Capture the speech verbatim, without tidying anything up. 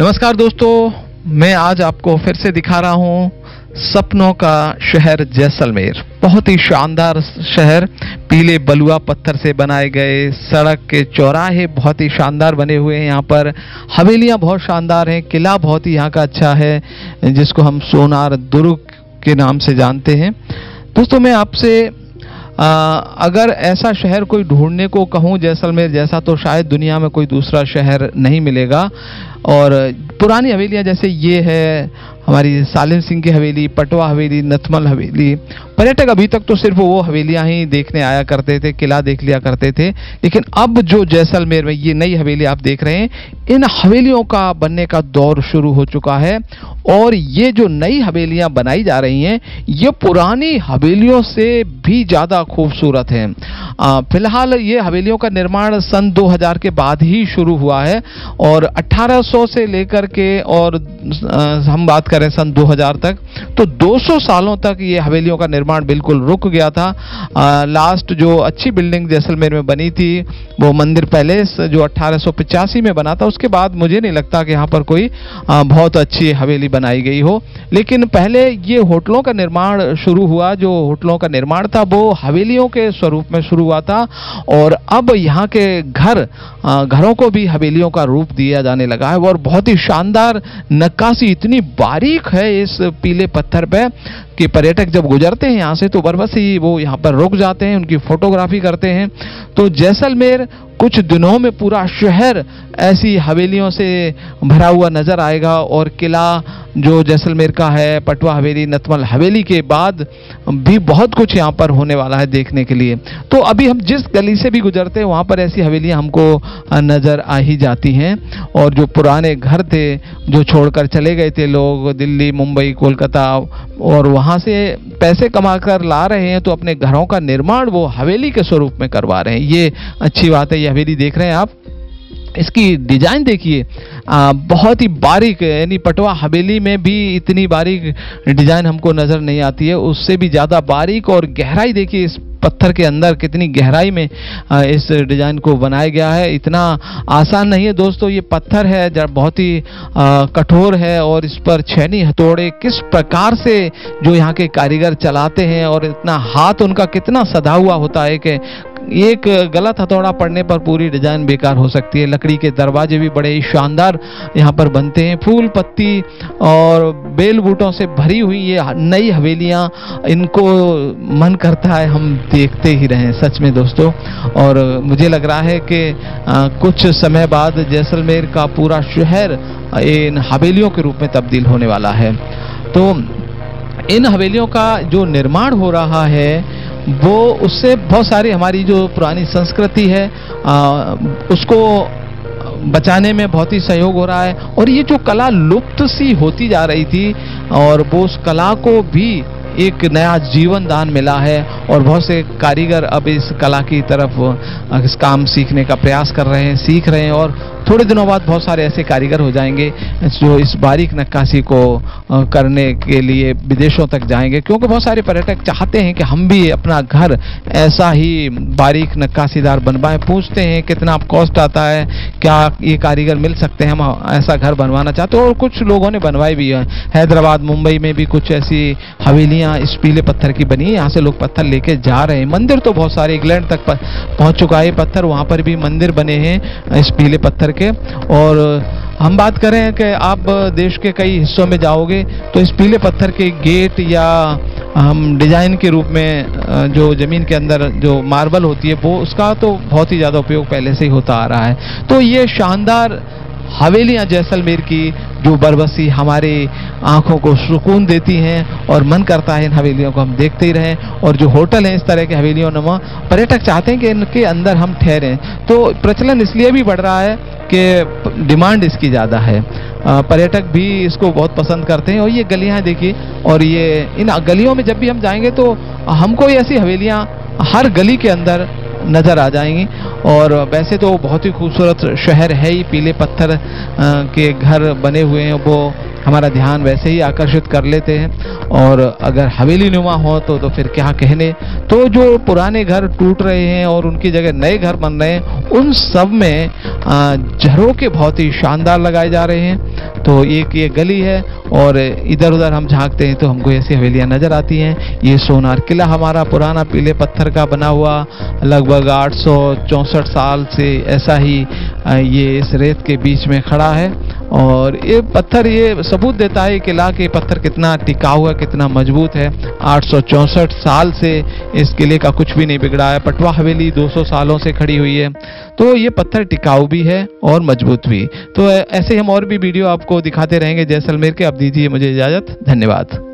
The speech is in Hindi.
नमस्कार दोस्तों, मैं आज आपको फिर से दिखा रहा हूँ सपनों का शहर जैसलमेर। बहुत ही शानदार शहर, पीले बलुआ पत्थर से बनाए गए, सड़क के चौराहे बहुत ही शानदार बने हुए हैं। यहाँ पर हवेलियाँ बहुत शानदार हैं, किला बहुत ही यहाँ का अच्छा है जिसको हम सोनार दुर्ग के नाम से जानते हैं। दोस्तों मैं आपसे आ, अगर ऐसा शहर कोई ढूंढने को कहूँ जैसलमेर जैसा, तो शायद दुनिया में कोई दूसरा शहर नहीं मिलेगा। और पुरानी हवेलियाँ जैसे ये है हमारी सालिम सिंह की हवेली, पटवा हवेली, नथमल हवेली, पर्यटक अभी तक तो सिर्फ वो हवेलियां ही देखने आया करते थे, किला देख लिया करते थे। लेकिन अब जो जैसलमेर में ये नई हवेली आप देख रहे हैं, इन हवेलियों का बनने का दौर शुरू हो चुका है। और ये जो नई हवेलियां बनाई जा रही हैं, ये पुरानी हवेलियों से भी ज़्यादा खूबसूरत हैं। फिलहाल ये हवेलियों का निर्माण सन दो हज़ार के बाद ही शुरू हुआ है और अठारह सौ से लेकर के और आ, हम बात करें सन दो हज़ार तक, तो दो सौ सालों तक ये हवेलियों का निर्माण बिल्कुल रुक गया था। आ, लास्ट जो अच्छी बिल्डिंग जैसलमेर में बनी थी वो मंदिर पैलेस, जो अठारह सौ पचासी में बना था। उसके बाद मुझे नहीं लगता कि यहाँ पर कोई आ, बहुत अच्छी हवेली बनाई गई हो। लेकिन पहले ये होटलों का निर्माण शुरू हुआ। जो होटलों का निर्माण था वो हवेलियों के स्वरूप में शुरू हुआ था और अब यहाँ के घर आ, घरों को भी हवेलियों का रूप दिया जाने लगा है। और बहुत ही शानदार नक्काशी इतनी बारीक है इस पीले पत्थर पे कि पर्यटक जब गुजरते हैं यहाँ से तो बरबस ही वो यहाँ पर रुक जाते हैं, उनकी फोटोग्राफी करते हैं। तो जैसलमेर कुछ दिनों में पूरा शहर ऐसी हवेलियों से भरा हुआ नजर आएगा। और किला जो जैसलमेर का है, पटवा हवेली, नथमल हवेली के बाद भी बहुत कुछ यहाँ पर होने वाला है देखने के लिए। तो अभी हम जिस गली से भी गुजरते हैं वहाँ पर ऐसी हवेलियाँ हमको नज़र आ ही जाती हैं। और जो पुराने घर थे जो छोड़कर चले गए थे लोग दिल्ली, मुंबई, कोलकाता, और वहाँ से पैसे कमा कर ला रहे हैं, तो अपने घरों का निर्माण वो हवेली के स्वरूप में करवा रहे हैं। ये अच्छी बात है। ये हवेली देख रहे हैं आप, इसकी डिजाइन देखिए, बहुत ही बारीक, यानी पटवा हवेली में भी इतनी बारीक डिजाइन हमको नज़र नहीं आती है, उससे भी ज़्यादा बारीक। और गहराई देखिए इस पत्थर के अंदर कितनी गहराई में इस डिज़ाइन को बनाया गया है। इतना आसान नहीं है दोस्तों। ये पत्थर है जब बहुत ही कठोर है और इस पर छेनी हथौड़े किस प्रकार से जो यहाँ के कारीगर चलाते हैं, और इतना हाथ उनका कितना सधा हुआ होता है कि एक गलत हथौड़ा पड़ने पर पूरी डिजाइन बेकार हो सकती है। लकड़ी के दरवाजे भी बड़े ही शानदार यहाँ पर बनते हैं। फूल पत्ती और बेल बूटों से भरी हुई ये नई हवेलियाँ, इनको मन करता है हम देखते ही रहें सच में दोस्तों। और मुझे लग रहा है कि कुछ समय बाद जैसलमेर का पूरा शहर इन हवेलियों के रूप में तब्दील होने वाला है। तो इन हवेलियों का जो निर्माण हो रहा है वो उससे बहुत सारी हमारी जो पुरानी संस्कृति है आ, उसको बचाने में बहुत ही सहयोग हो रहा है। और ये जो कला लुप्त सी होती जा रही थी, और वो उस कला को भी एक नया जीवन दान मिला है। और बहुत से कारीगर अब इस कला की तरफ इस काम सीखने का प्रयास कर रहे हैं, सीख रहे हैं। और थोड़े दिनों बाद बहुत सारे ऐसे कारीगर हो जाएंगे जो इस बारीक नक्काशी को करने के लिए विदेशों तक जाएंगे, क्योंकि बहुत सारे पर्यटक चाहते हैं कि हम भी अपना घर ऐसा ही बारीक नक्काशीदार बनवाएं। पूछते हैं कितना कॉस्ट आता है, क्या ये कारीगर मिल सकते हैं, हम ऐसा घर बनवाना चाहते हैं। और कुछ लोगों ने बनवाए भी है। हैदराबाद, मुंबई में भी कुछ ऐसी हवेलियाँ इस पीले पत्थर की बनी है। यहाँ से लोग पत्थर लेके जा रहे हैं। मंदिर तो बहुत सारे इंग्लैंड तक पहुँच चुका है पत्थर, वहाँ पर भी मंदिर बने हैं इस पीले पत्थर के। और हम बात करें कि आप देश के कई हिस्सों में जाओगे तो इस पीले पत्थर के गेट या हम डिजाइन के रूप में जो जमीन के अंदर जो मार्बल होती है वो, उसका तो बहुत ही ज़्यादा उपयोग पहले से ही होता आ रहा है। तो ये शानदार हवेलियाँ जैसलमेर की जो बरबसी हमारे आंखों को सुकून देती हैं और मन करता है इन हवेलियों को हम देखते ही रहें। और जो होटल हैं इस तरह के हवेलियों नुमा, पर्यटक चाहते हैं कि इनके अंदर हम ठहरें। तो प्रचलन इसलिए भी बढ़ रहा है कि डिमांड इसकी ज़्यादा है, पर्यटक भी इसको बहुत पसंद करते हैं। और ये गलियाँ देखिए, और ये इन गलियों में जब भी हम जाएंगे तो हमको ये ऐसी हवेलियाँ हर गली के अंदर नज़र आ जाएंगी। और वैसे तो बहुत ही खूबसूरत शहर है ही, पीले पत्थर के घर बने हुए हैं, वो हमारा ध्यान वैसे ही आकर्षित कर लेते हैं। और अगर हवेली नुमा हो तो तो फिर क्या कहने। तो जो पुराने घर टूट रहे हैं और उनकी जगह नए घर बन रहे हैं, उन सब में झरोखे बहुत ही शानदार लगाए जा रहे हैं। तो एक ये गली है और इधर उधर हम झांकते हैं तो हमको ऐसी हवेलियां नजर आती हैं। ये सोनार किला हमारा पुराना पीले पत्थर का बना हुआ, लगभग आठ सौ चौंसठ साल से ऐसा ही ये इस रेत के बीच में खड़ा है। और ये पत्थर ये सबूत देता है किला के पत्थर कितना टिकाऊ है, कितना मजबूत है। आठ सौ चौंसठ साल से इस किले का कुछ भी नहीं बिगड़ा है। पटवा हवेली दो सौ सालों से खड़ी हुई है। तो ये पत्थर टिकाऊ भी है और मजबूत भी। तो ऐसे हम और भी वीडियो आपको दिखाते रहेंगे जैसलमेर के। अब दीजिए मुझे इजाजत, धन्यवाद।